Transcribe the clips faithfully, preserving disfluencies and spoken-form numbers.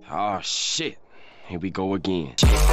Oh shit, here we go again.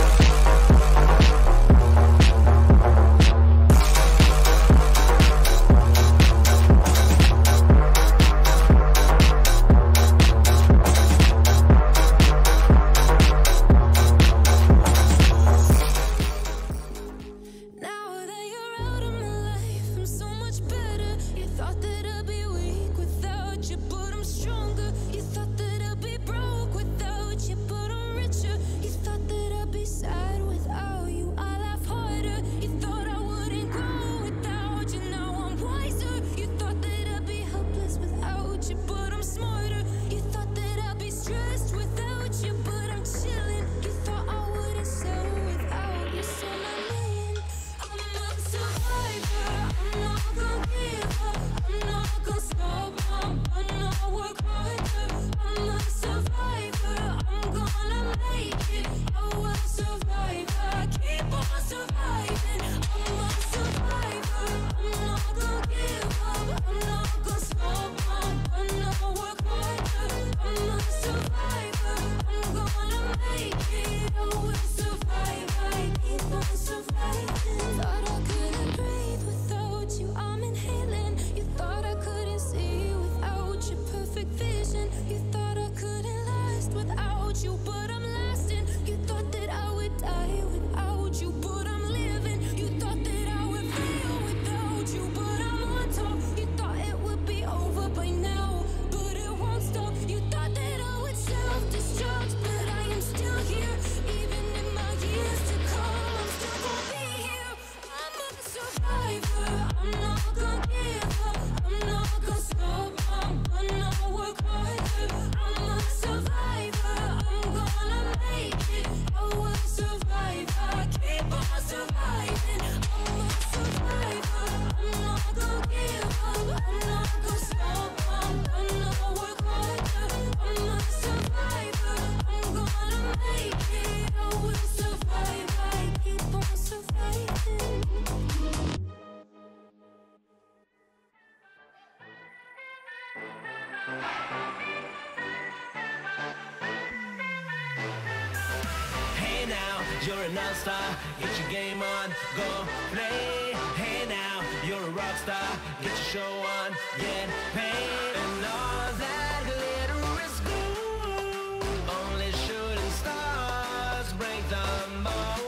Hey now, you're an all-star, get your game on, go play. Hey now, you're a rock star, get your show on, get paid. And all that glitter is gold, only shooting stars break the mold.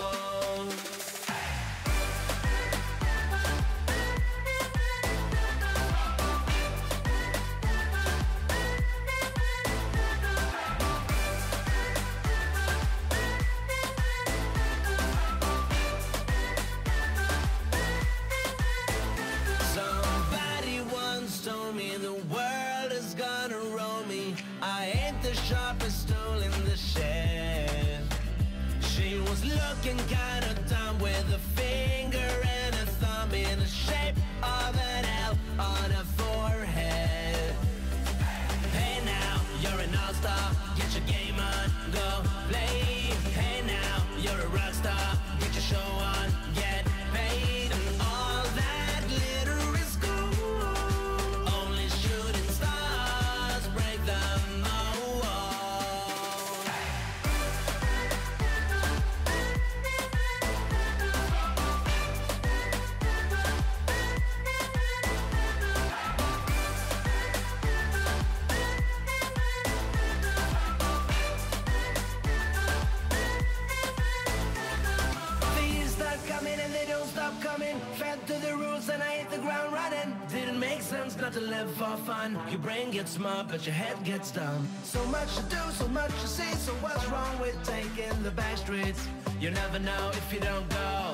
Sharpest tool in the shed. She was looking kinda dumb with a finger and a thumb in the shape of an L on her forehead. Hey now, you're an all-star, get your game on, go play. Hey now, you're a rock star, get your show on, get paid. And all that glitter is gold, only shooting stars break the mold. Fed to the rules and I hit the ground running. Didn't make sense not to live for fun. Your brain gets smart but your head gets dumb. So much to do, so much to see. So what's wrong with taking the back streets? You never know if you don't go.